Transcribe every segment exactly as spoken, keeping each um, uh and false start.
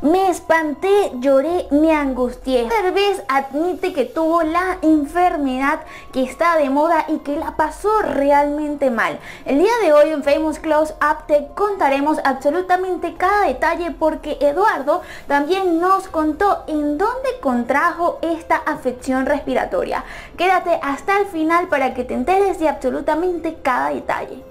Me espanté, lloré, me angustié. Derbez admite que tuvo la enfermedad que está de moda y que la pasó realmente mal. El día de hoy en Famous Close Up te contaremos absolutamente cada detalle porque Eduardo también nos contó en dónde contrajo esta afección respiratoria. Quédate hasta el final para que te enteres de absolutamente cada detalle.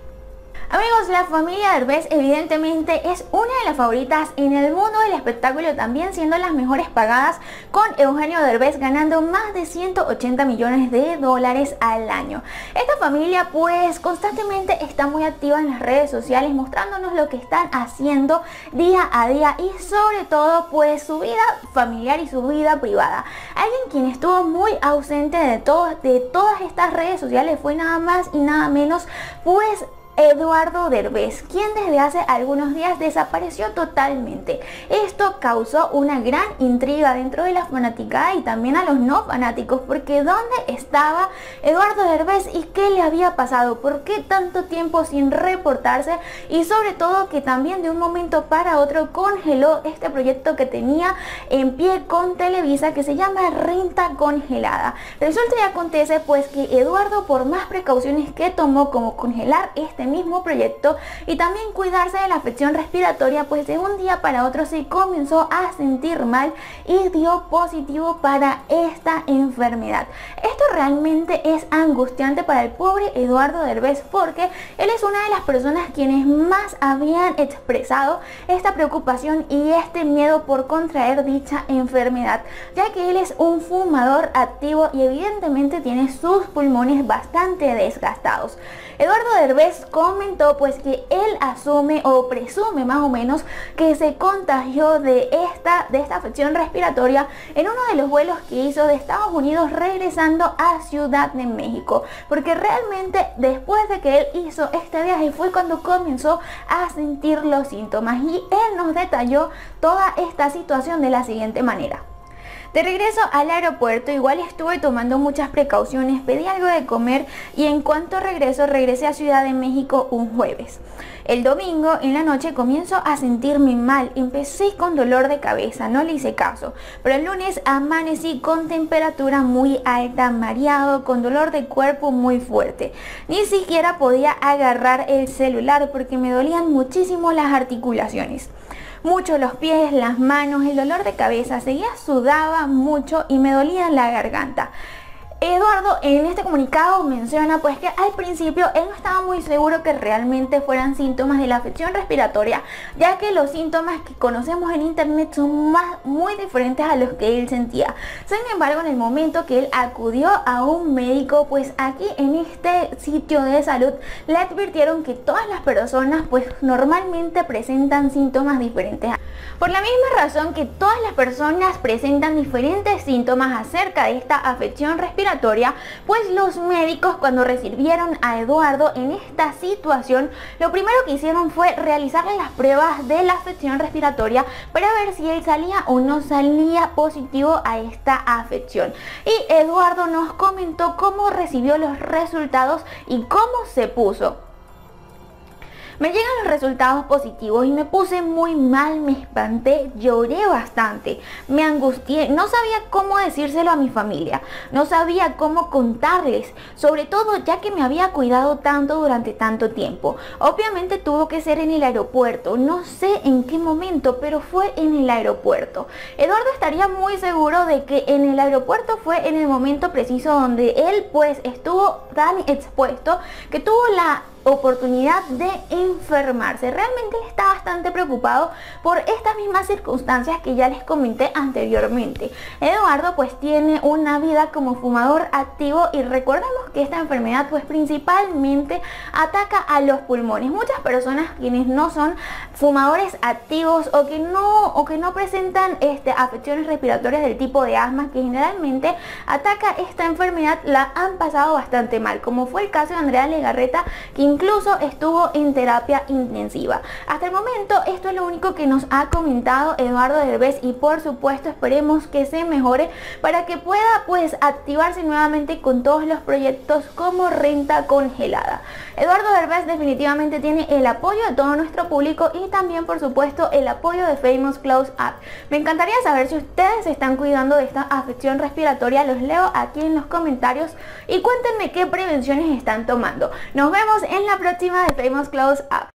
Amigos, la familia Derbez evidentemente es una de las favoritas en el mundo del espectáculo, también siendo las mejores pagadas, con Eugenio Derbez ganando más de ciento ochenta millones de dólares al año. Esta familia pues constantemente está muy activa en las redes sociales mostrándonos lo que están haciendo día a día y sobre todo pues su vida familiar y su vida privada. Alguien quien estuvo muy ausente de, todo, de todas estas redes sociales fue nada más y nada menos pues Eduardo Derbez, quien desde hace algunos días desapareció totalmente. Esto causó una gran intriga dentro de la fanaticada y también a los no fanáticos, porque ¿dónde estaba Eduardo Derbez y qué le había pasado? ¿Por qué tanto tiempo sin reportarse? Y sobre todo que también de un momento para otro congeló este proyecto que tenía en pie con Televisa, que se llama Renta Congelada. Resulta y acontece pues que Eduardo, por más precauciones que tomó, como congelar este mismo proyecto y también cuidarse de la afección respiratoria, pues de un día para otro se comenzó a sentir mal y dio positivo para esta enfermedad. Esto realmente es angustiante para el pobre Eduardo Derbez, porque él es una de las personas quienes más habían expresado esta preocupación y este miedo por contraer dicha enfermedad, ya que él es un fumador activo y evidentemente tiene sus pulmones bastante desgastados. Eduardo Derbez comentó pues que él asume o presume más o menos que se contagió de esta, de esta afección respiratoria en uno de los vuelos que hizo de Estados Unidos regresando a Ciudad de México, porque realmente después de que él hizo este viaje fue cuando comenzó a sentir los síntomas, y él nos detalló toda esta situación de la siguiente manera. De regreso al aeropuerto igual estuve tomando muchas precauciones, pedí algo de comer y en cuanto regreso regresé a Ciudad de México un jueves. El domingo en la noche comienzo a sentirme mal, empecé con dolor de cabeza, no le hice caso, pero el lunes amanecí con temperatura muy alta, mareado, con dolor de cuerpo muy fuerte. Ni siquiera podía agarrar el celular porque me dolían muchísimo las articulaciones. Mucho los pies, las manos, el dolor de cabeza, seguía sudaba mucho y me dolía la garganta. Eduardo en este comunicado menciona pues que al principio él no estaba muy seguro que realmente fueran síntomas de la afección respiratoria, ya que los síntomas que conocemos en internet son más, muy diferentes a los que él sentía. Sin embargo, en el momento que él acudió a un médico, pues aquí en este sitio de salud le advirtieron que todas las personas pues normalmente presentan síntomas diferentes. Por la misma razón que todas las personas presentan diferentes síntomas acerca de esta afección respiratoria, pues los médicos, cuando recibieron a Eduardo en esta situación, lo primero que hicieron fue realizarle las pruebas de la afección respiratoria para ver si él salía o no salía positivo a esta afección. Y Eduardo nos comentó cómo recibió los resultados y cómo se puso. Me llegan los resultados positivos y me puse muy mal, me espanté, lloré bastante, me angustié, no sabía cómo decírselo a mi familia, no sabía cómo contarles, sobre todo ya que me había cuidado tanto durante tanto tiempo. Obviamente tuvo que ser en el aeropuerto, no sé en qué momento, pero fue en el aeropuerto. Eduardo estaría muy seguro de que en el aeropuerto fue en el momento preciso donde él pues estuvo tan expuesto que tuvo la oportunidad de enfermarse. Realmente él está bastante preocupado por estas mismas circunstancias que ya les comenté anteriormente. Eduardo pues tiene una vida como fumador activo y recordemos que esta enfermedad pues principalmente ataca a los pulmones. Muchas personas quienes no son fumadores activos o que no o que no presentan este, afecciones respiratorias del tipo de asma, que generalmente ataca esta enfermedad, la han pasado bastante mal, como fue el caso de Andrea Legarreta, quien incluso estuvo en terapia intensiva. Hasta el momento esto es lo único que nos ha comentado Eduardo Derbez y por supuesto esperemos que se mejore para que pueda pues activarse nuevamente con todos los proyectos como Renta Congelada. Eduardo Derbez definitivamente tiene el apoyo de todo nuestro público y también por supuesto el apoyo de Famous Close Up. Me encantaría saber si ustedes se están cuidando de esta afección respiratoria, los leo aquí en los comentarios y cuéntenme qué prevenciones están tomando. Nos vemos en la próxima de Famous Close Up.